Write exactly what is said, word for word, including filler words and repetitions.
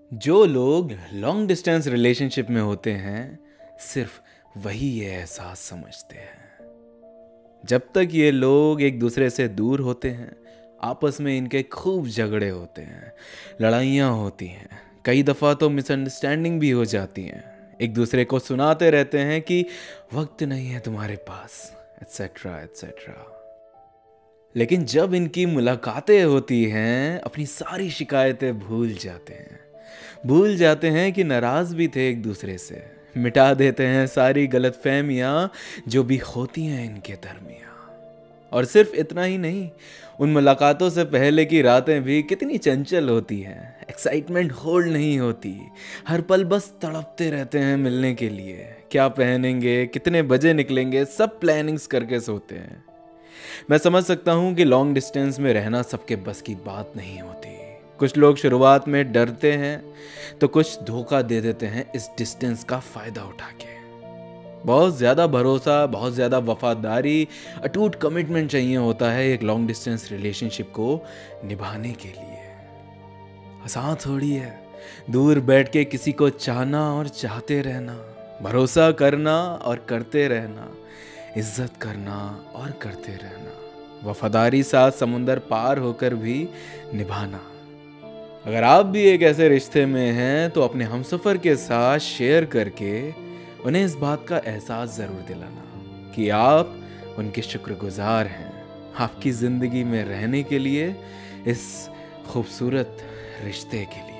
जो लोग long distance relationship में होते हैं सिर्फ वही ये एहसास समझते हैं। जब तक ये लोग एक दूसरे से दूर होते हैं आपस में इनके खूब झगड़े होते हैं, लड़ाइयाँ होती हैं, कई दफ़ा तो मिसअंडरस्टैंडिंग भी हो जाती हैं। एक दूसरे को सुनाते रहते हैं कि वक्त नहीं है तुम्हारे पास, एट्सेट्रा एट्सेट्रा। लेकिन जब इनकी मुलाकातें होती हैं अपनी सारी शिकायतें भूल जाते हैं भूल जाते हैं कि नाराज भी थे एक दूसरे से, मिटा देते हैं सारी गलतफहमियां जो भी होती हैं इनके दरमियान। और सिर्फ इतना ही नहीं, उन मुलाकातों से पहले की रातें भी कितनी चंचल होती हैं, एक्साइटमेंट होल्ड नहीं होती, हर पल बस तड़पते रहते हैं मिलने के लिए। क्या पहनेंगे, कितने बजे निकलेंगे, सब प्लानिंग्स करके सोते हैं। मैं समझ सकता हूँ कि लॉन्ग डिस्टेंस में रहना सबके बस की बात नहीं होती। कुछ लोग शुरुआत में डरते हैं तो कुछ धोखा दे देते हैं इस डिस्टेंस का फ़ायदा उठा के। बहुत ज़्यादा भरोसा, बहुत ज़्यादा वफादारी, अटूट कमिटमेंट चाहिए होता है एक लॉन्ग डिस्टेंस रिलेशनशिप को निभाने के लिए। आसान थोड़ी है दूर बैठ के किसी को चाहना और चाहते रहना, भरोसा करना और करते रहना, इज्जत करना और करते रहना, वफादारी साथ समुंदर पार होकर भी निभाना। अगर आप भी एक ऐसे रिश्ते में हैं तो अपने हमसफ़र के साथ शेयर करके उन्हें इस बात का एहसास ज़रूर दिलाना कि आप उनके शुक्रगुजार हैं आपकी ज़िंदगी में रहने के लिए, इस खूबसूरत रिश्ते के लिए।